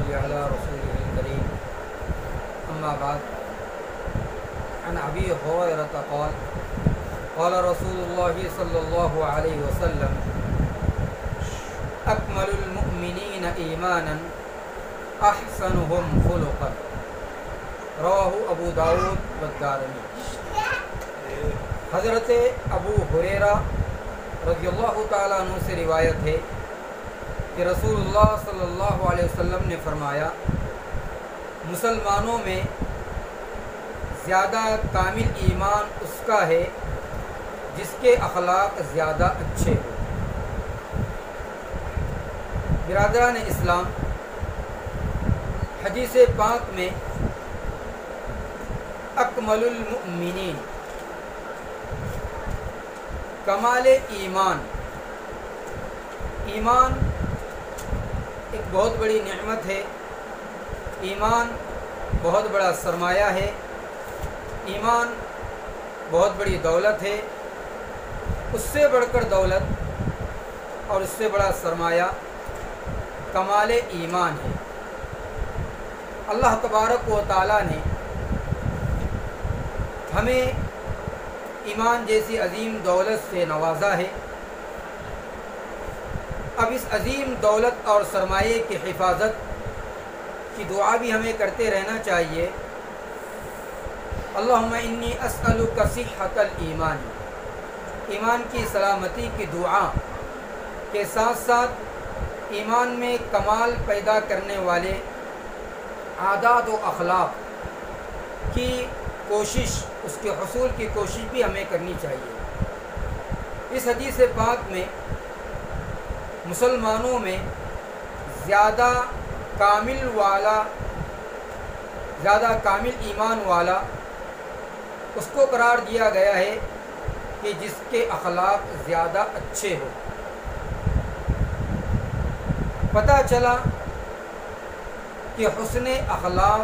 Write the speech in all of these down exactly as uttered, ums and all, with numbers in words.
صل على رسوله الكريم أما بعد عن أبي هريرة قال قال رسول الله صلى الله عليه وسلم أكمل المؤمنين إيمانا أحسنهم خلقا رواه ابو داود والدارمی۔ حضرت ابو ہریرہ رضی اللہ تعالیٰ عنہ سے روایت ہے کہ رسول اللہ صلی اللہ علیہ وسلم نے فرمایا، مسلمانوں میں زیادہ کامل ایمان اس کا ہے جس کے اخلاق زیادہ اچھے ہوں۔ برادران اسلام، حدیث پاک میں اکمل المؤمنین، کمال ایمان، ایمان ایک بہت بڑی نعمت ہے، ایمان بہت بڑا سرمایہ ہے، ایمان بہت بڑی دولت ہے۔ اس سے بڑھ کر دولت اور اس سے بڑا سرمایہ کمال ایمان ہے۔ اللہ تبارک و تعالیٰ نے ہمیں ایمان جیسی عظیم دولت سے نوازا ہے۔ اب اس عظیم دولت اور سرمایے کی حفاظت کی دعا بھی ہمیں کرتے رہنا چاہیے۔ اللہم انی اسألک صحۃ الایمان، ایمان کی سلامتی کی دعا کے ساتھ ساتھ ایمان میں کمال پیدا کرنے والے عادات و اخلاق کی کوشش، اس کے حصول کی کوشش بھی ہمیں کرنی چاہیے۔ اس حدیث پاک میں مسلمانوں میں زیادہ کامل والا زیادہ کامل ایمان والا اس کو قرار دیا گیا ہے کہ جس کے اخلاق زیادہ اچھے ہو۔ پتہ چلا کہ حسن اخلاق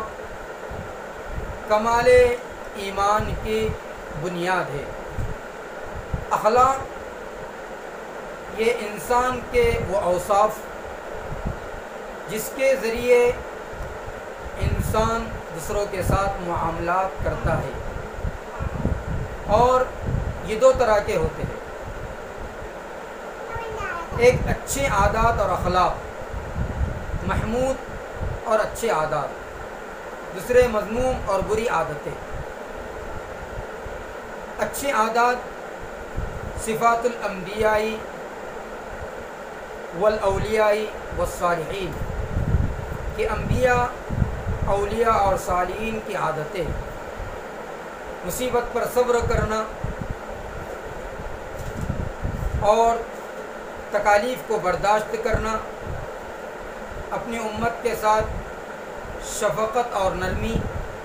کمال ایمان کی بنیاد ہے۔ اخلاق یہ انسان کے وہ اوصاف جس کے ذریعے انسان دوسروں کے ساتھ معاملات کرتا ہے، اور یہ دو طرح کے ہوتے ہیں، ایک اچھے عادات اور اخلاق، محمود اور اچھے عادات، دوسرے مذموم اور بری عادتیں۔ اچھے عادات صفات الانبیاء والاولیاء والصالحین، کہ انبیاء، اولیاء اور صالحین کی عادتیں، مصیبت پر صبر کرنا اور تکالیف کو برداشت کرنا، اپنی امت کے ساتھ شفقت اور نرمی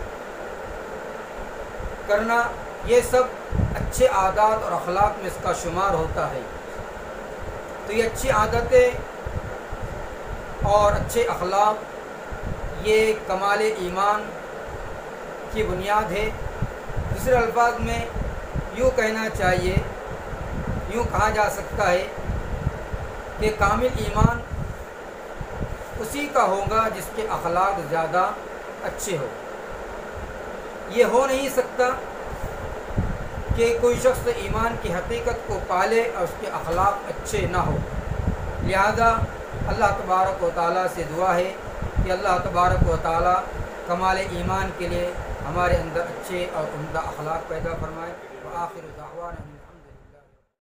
کرنا، یہ سب اچھے عادات اور اخلاق میں اس کا شمار ہوتا ہے۔ تو یہ اچھی عادتیں اور اچھے اخلاق یہ کمال ایمان کی بنیاد ہے۔ دوسرے الفاظ میں یوں کہنا چاہیے، یوں کہا جا سکتا ہے کہ کامل ایمان اسی کا ہوگا جس کے اخلاق زیادہ اچھے ہو۔ یہ ہو نہیں سکتا کہ کوئی شخص ایمان کی حقیقت کو پالے اور اس کے اخلاق اچھے نہ ہو۔ لہذا اللہ تبارک و تعالیٰ سے دعا ہے کہ اللہ تبارک و تعالیٰ کمال ایمان کے لیے ہمارے اندر اچھے اور عمدہ اخلاق پیدا فرمائے۔ وآخر دعوانا